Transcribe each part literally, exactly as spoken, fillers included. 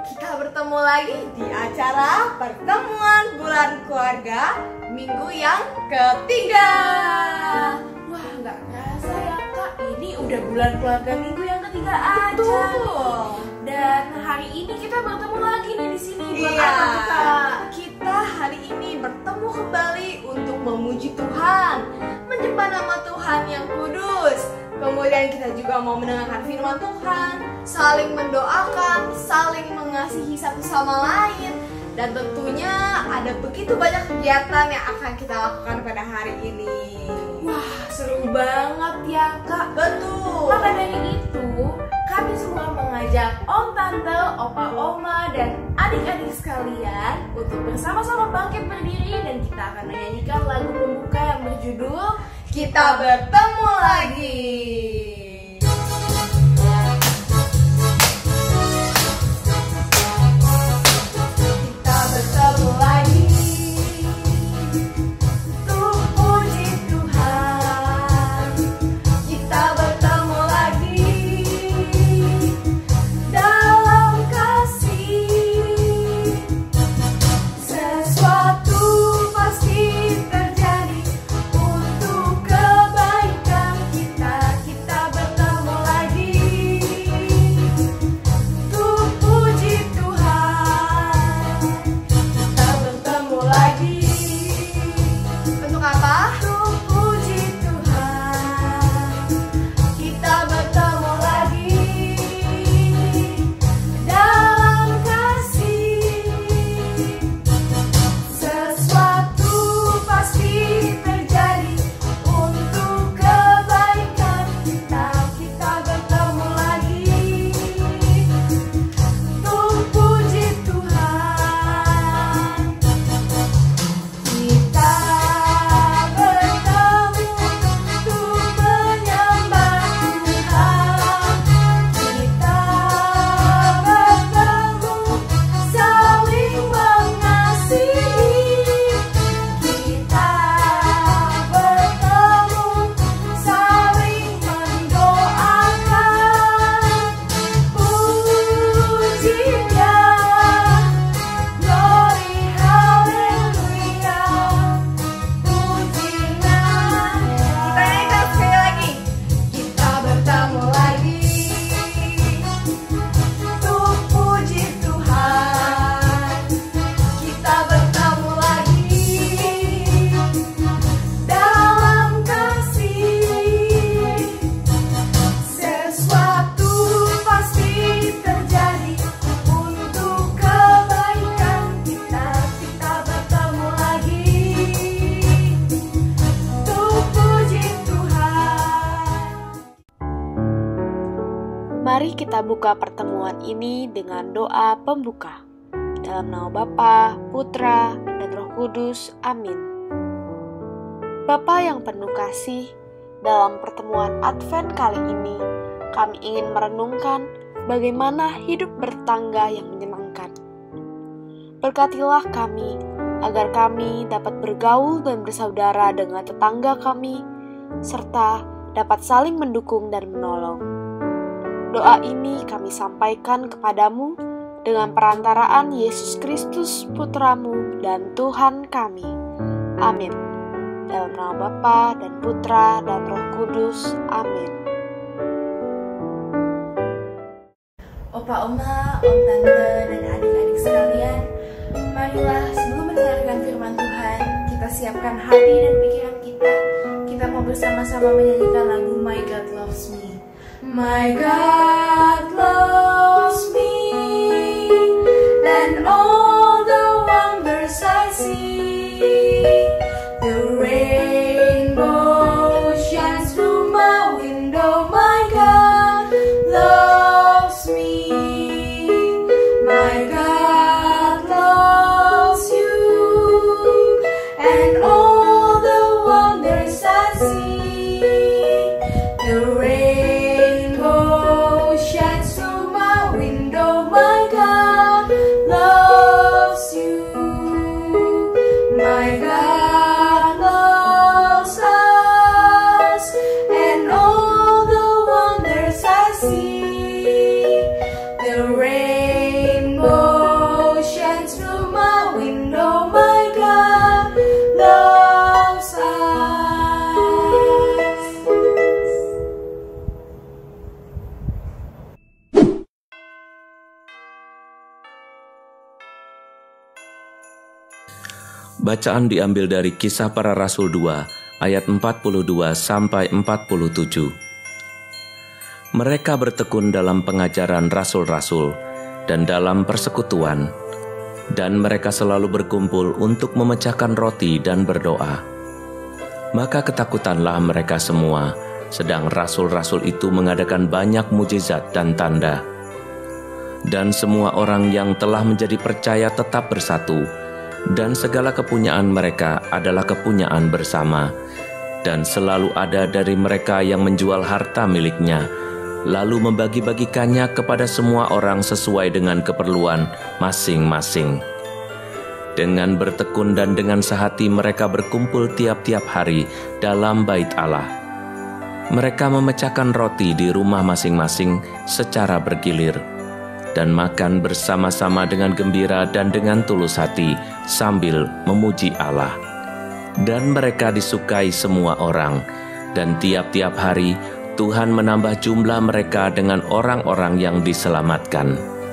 kita bertemu lagi di acara pertemuan bulan keluarga minggu yang ketiga. Wah, nggak kerasa ya Kak, ini udah bulan keluarga minggu yang ketiga aja. Betul. Dan hari ini kita bertemu lagi nih di sini. Buat Iya. apa Kak? Kita hari ini bertemu kembali untuk memuji Tuhan, menyembah nama Tuhan yang kudus. Kemudian kita juga mau mendengarkan firman Tuhan, saling mendoakan, saling mengasihi satu sama lain. Dan tentunya ada begitu banyak kegiatan yang akan kita lakukan pada hari ini. Wah, seru banget ya Kak. Betul. Maka dari itu, kami semua mengajak Om Tante, Opa Oma, dan adik-adik sekalian untuk bersama-sama bangkit berdiri dan kita akan menyanyikan lagu pembuka yang berjudul Kita bertemu lagi. Kita bertemu lagi untuk puji Tuhan. Kita bertemu lagi dalam kasih. Sesuatu pasti terjadi untuk kebaikan kita. Kita bertemu lagi untuk puji Tuhan. Kita bertemu lagi. Untuk apa? Untuk puji Tuhan. Kita bertemu lagi dalam kasih. Sesuatu pasti terjadi untuk kebaikan kita. Kita bertemu lagi untuk puji Tuhan. Kita bertemu untuk menyembah Tuhan. Kita bertemu saling mengasihi. Kita bertemu saling mendoakan. Pujinya, glory, haleluya. Pujinya. Kita nyanyikan sekali lagi. Kita bertemu lagi untuk puji Tuhan. Kita bertemu lagi dalam kasih. Sesuatu pasti terjadi untuk kebaikan kita. Kita bertemu lagi untuk puji Tuhan. Mari kita buka pertemuan ini dengan doa pembuka. Dalam nama Bapa, Putra, dan Roh Kudus. Amin. Bapa yang penuh kasih, dalam pertemuan Advent kali ini, kami ingin merenungkan bagaimana hidup bertangga yang menyenangkan. Berkatilah kami, agar kami dapat bergaul dan bersaudara dengan tetangga kami, serta dapat saling mendukung dan menolong. Doa ini kami sampaikan kepadamu dengan perantaraan Yesus Kristus, Putramu dan Tuhan kami. Amin. Dalam nama Bapa dan Putra dan Roh Kudus. Amin. Opa Oma, Om Tante, dan adik-adik sekalian, marilah sebelum mendengarkan firman Tuhan, kita siapkan hati dan pikiran kita. Kita mau bersama-sama menyanyikan lagu My God Loves Me. My God loves me, and all the wonders I see. The rainbow shines through my window. My God loves me. My God loves you, and all the wonders I see. The rainbow shines through my window. Bacaan diambil dari Kisah Para Rasul dua, ayat empat puluh dua sampai empat puluh tujuh. Mereka bertekun dalam pengajaran rasul-rasul dan dalam persekutuan, dan mereka selalu berkumpul untuk memecahkan roti dan berdoa. Maka ketakutanlah mereka semua, sedang rasul-rasul itu mengadakan banyak mujizat dan tanda. Dan semua orang yang telah menjadi percaya tetap bersatu, dan segala kepunyaan mereka adalah kepunyaan bersama. Dan selalu ada dari mereka yang menjual harta miliknya, lalu membagi-bagikannya kepada semua orang sesuai dengan keperluan masing-masing. Dengan bertekun dan dengan sehati mereka berkumpul tiap-tiap hari dalam bait Allah. Mereka memecahkan roti di rumah masing-masing secara bergilir, dan makan bersama-sama dengan gembira dan dengan tulus hati sambil memuji Allah. Dan mereka disukai semua orang, dan tiap-tiap hari Tuhan menambah jumlah mereka dengan orang-orang yang diselamatkan.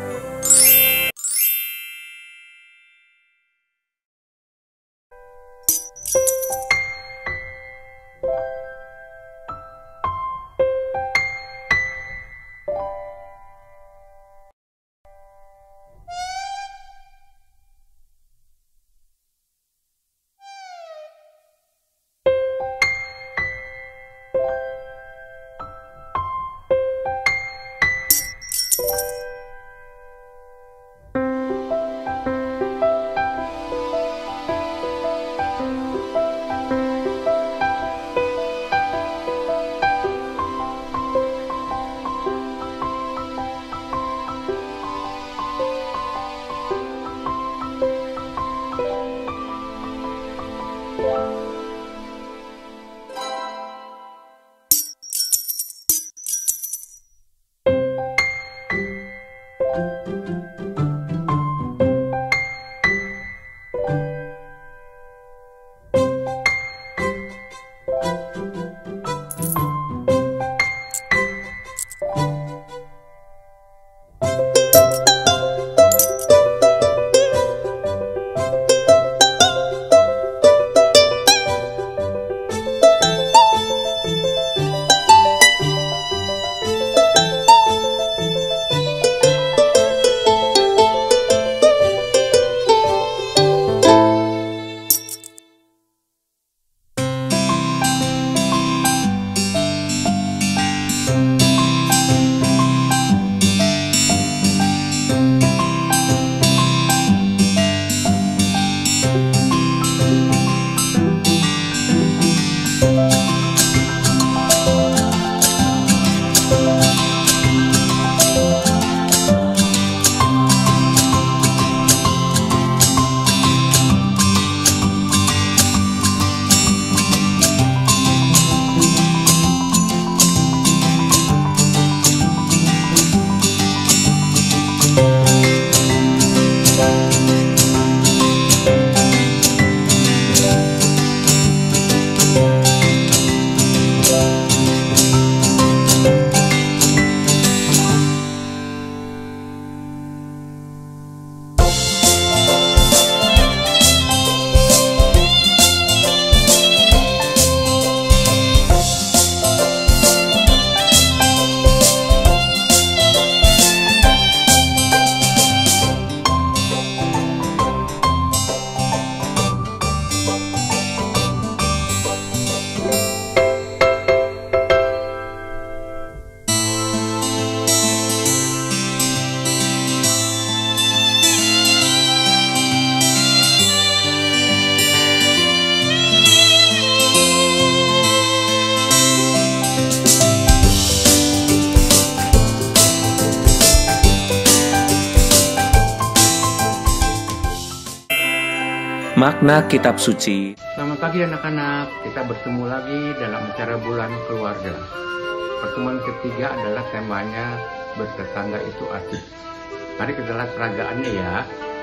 Makna Kitab Suci. Selamat pagi anak-anak, kita bertemu lagi dalam acara bulan keluarga. Pertemuan ketiga adalah temanya bertetangga itu asik. Mari kita lihat peragaannya ya.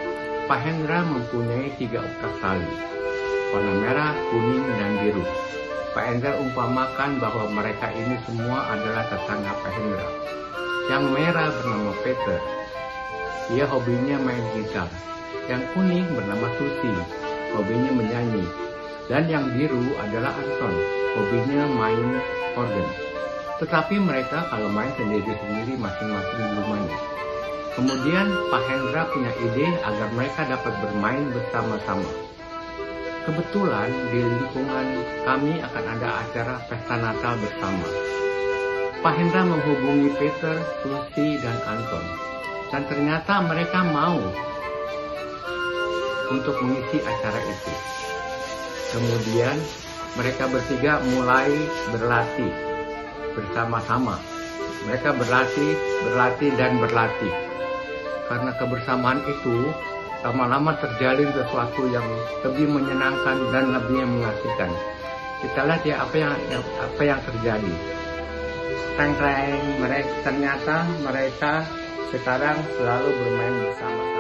Pak Hendra mempunyai tiga otak tali, warna merah, kuning, dan biru. Pak Hendra umpamakan bahwa mereka ini semua adalah tetangga Pak Hendra. Yang merah bernama Peter, dia hobinya main gitar. Yang kuning bernama Susi, hobinya menyanyi. Dan yang biru adalah Anton, hobinya main organ. Tetapi mereka kalau main sendiri-sendiri masing-masing di rumahnya. Kemudian Pak Hendra punya ide agar mereka dapat bermain bersama-sama. Kebetulan di lingkungan kami akan ada acara pesta Natal bersama. Pak Hendra menghubungi Peter, Susi, dan Anton. Dan ternyata mereka mau untuk mengisi acara itu. Kemudian mereka bertiga mulai berlatih bersama-sama. Mereka berlatih, berlatih, dan berlatih. Karena kebersamaan itu lama-lama terjalin sesuatu yang lebih menyenangkan dan lebih mengasihkan. Kita lihat ya apa yang apa yang terjadi. Teng-teng, mereka ternyata mereka sekarang selalu bermain bersama-sama.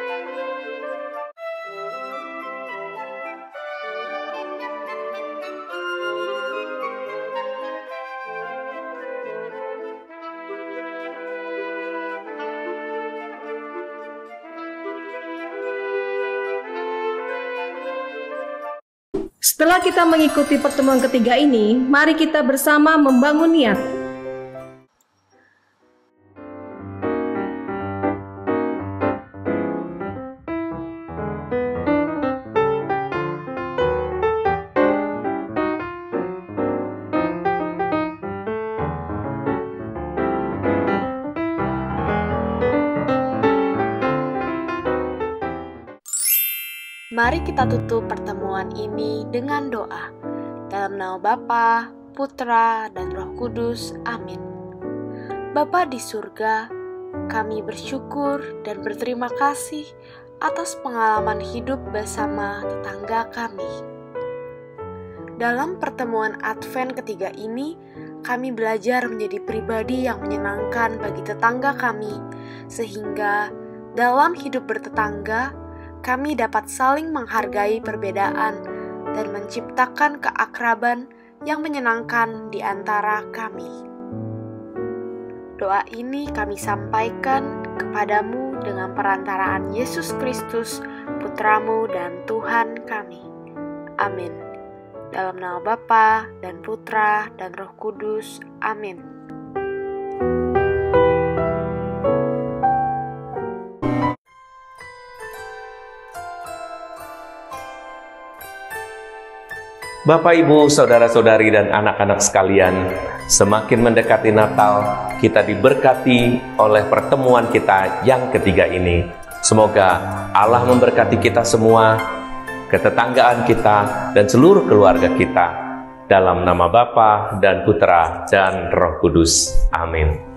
Setelah kita mengikuti pertemuan ketiga ini, mari kita bersama membangun niat. Mari kita tutup pertemuan ini dengan doa. Dalam nama Bapa, Putra, dan Roh Kudus. Amin. Bapa di surga, kami bersyukur dan berterima kasih atas pengalaman hidup bersama tetangga kami. Dalam pertemuan Advent ketiga ini, kami belajar menjadi pribadi yang menyenangkan bagi tetangga kami, sehingga dalam hidup bertetangga, kami dapat saling menghargai perbedaan dan menciptakan keakraban yang menyenangkan di antara kami. Doa ini kami sampaikan kepadamu dengan perantaraan Yesus Kristus, Putramu dan Tuhan kami. Amin. Dalam nama Bapa dan Putra dan Roh Kudus. Amin. Bapak, Ibu, saudara-saudari, dan anak-anak sekalian, semakin mendekati Natal, kita diberkati oleh pertemuan kita yang ketiga ini. Semoga Allah memberkati kita semua, ketetanggaan kita, dan seluruh keluarga kita. Dalam nama Bapa dan Putra dan Roh Kudus. Amin.